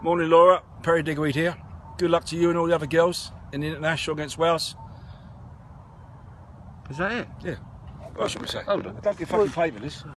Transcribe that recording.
Morning, Laura. Perry Digweed here. Good luck to you and all the other girls in the international against Wales. Is that it? Yeah. What should we say? Hold on. Don't get fucking paid for this.